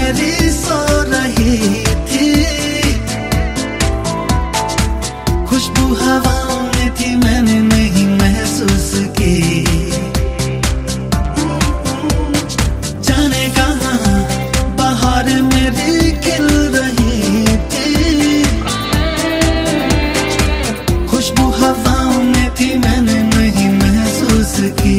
मेरी सो रही थी, खुशबू हवाओं में थी, मैंने नहीं महसूस की। जाने कहाँ बाहर मेरी खिल रही थी, खुशबू हवाओं में थी, मैंने नहीं महसूस की।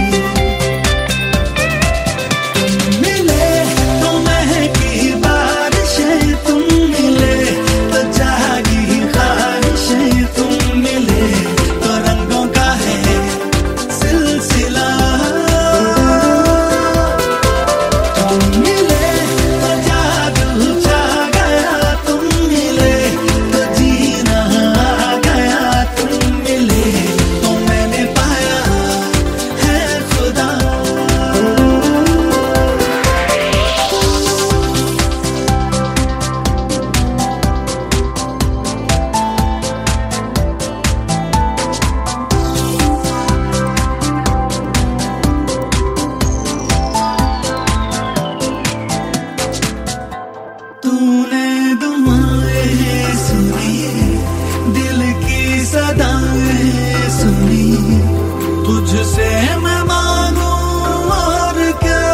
तूने दुआएं सुनी, दिल की सदाएं सुनी, तुझसे मैं मांगू और क्या,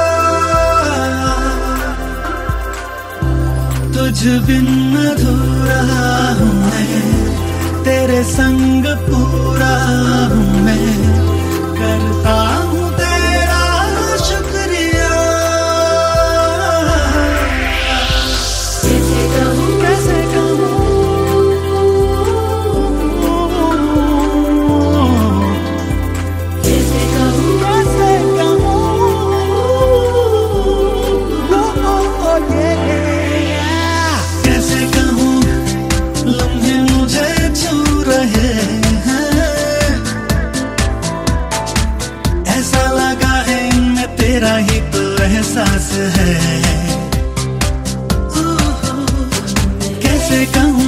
तुझ बिन अधूरा हूँ मैं, तेरे संग पूरा हूँ मैं, करता हूँ तेरा शुक्रिया। कैसे कहूँ लम्हे मुझे छू रहे हैं, ऐसा लगा है इनमें तेरा ही तो एहसास है। कैसे कहूँ